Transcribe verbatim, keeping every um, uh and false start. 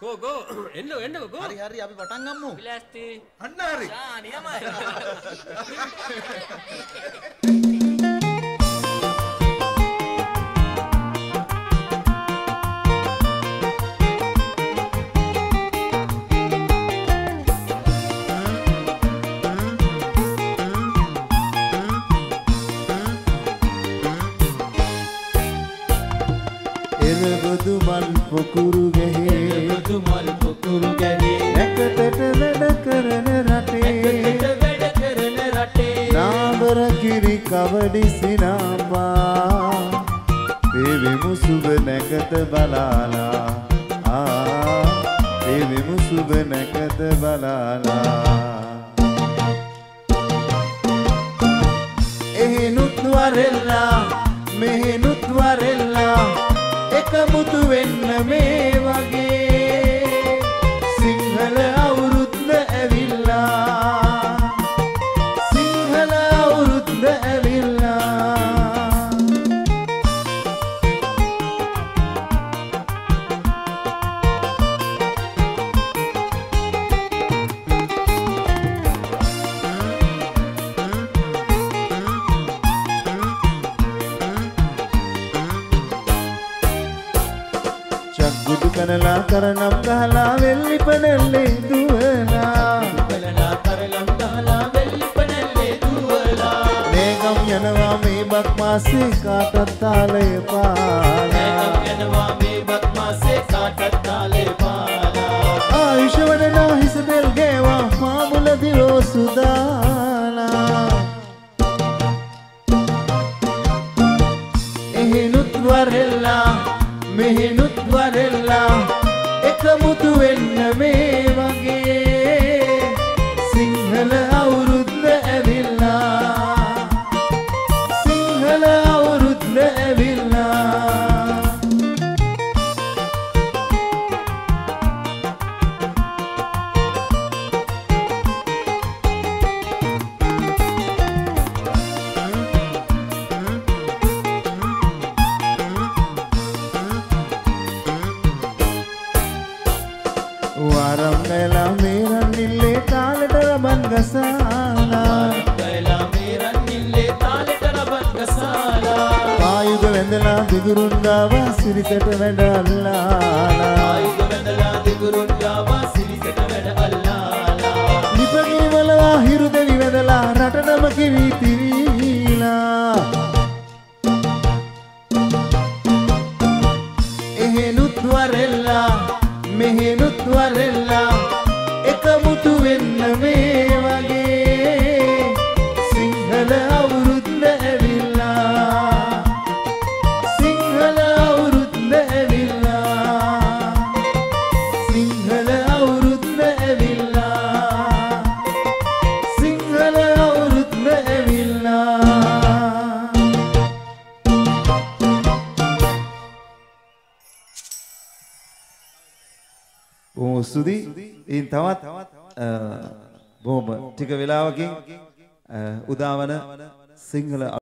Go go. Endo endo go. Hari hari අපි පටන් ගමු. Pilasti. අන්න හරි. යා නියමයි. එරබදු මල් පොකුරු ගැහේ එරබදු මල් පොකුරු ගැහේ නැකතට වැඩ කරන රටේ නැකතට වැඩ කරන රටේ නාඹර කිරි කවඩි සිනාපා පෙවෙමු සුබ නැකත බලාලා ආ පෙවෙමු සුබ නැකත බලාලා එහෙනුත් වරෙල්ලා මෙහෙනුත් වරෙල්ලා එකමුතු වෙන්න මේ වගේ සිංහල අවුරුද්ද ඇවිල්ලා සිංහල අවුරුද්ද ඇවිල්ලා චක්ගුඩු කනලා කරනම් ගහලා වෙල්ලි පනල්ලේ දුවලා කනලා කරනම් ගහලා වෙල්ලි පනල්ලේ දුවලා මේගම් යනවා මේ බක් මාසේ කාටත් තාලේ පාලා මේගම් යනවා මේ බක් මාසේ කාටත් තාලේ පාලා ආයුෂ වඩනා හිස දෙල් ගේවා මාමුල දිවෝ සුදාලා එහෙනුත් වරෙල්ලා මෙහෙනුත් වරෙල්ලා එකමුතු වෙන්න මේ වගේ සිංහල අවුරුද්ද ඇවිල්ලා සිංහල අවුරුද්ද ඇවිල්ලා वारम गैला मेरा निल्ले ताले तरबन गसाला वारम गैला मेरा निल्ले ताले तरबन गसाला आयुध वेंदला दिगुरुंगावा सिरिकट वेड अल्लाला आयुध वेंदला दिगुरुंगावा सिरिकट वेड अल्लाला निपगे वलवा हिरु देवी वेंदला रटनम किवि तिरीला එහෙනුත් වරෙල්ලා මෙහෙනුත් වරෙල්ලා එකමුතු වෙන්න මේ වගේ සිංහල අවුරුද්ද ඇවිල්ලා සිංහල අවුරුද්ද ඇවිල්ලා සිංහල අවුරුද්ද ඇවිල්ලා සිංහල අවුරුද්ද ඇවිල්ලා බොහොම ස්තුතියි. ඉතින් තවත් බොහොම ටික වෙලාවකින් උදාවන සිංහල